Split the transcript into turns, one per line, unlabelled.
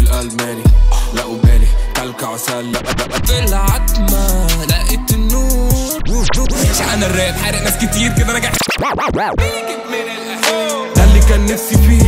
بالالماني لا وبالي كلكع وسلة بالعتمة لقيت النور. شقنا الراب حارق ناس كتير كده راجع ده اللي كان نفسي فيه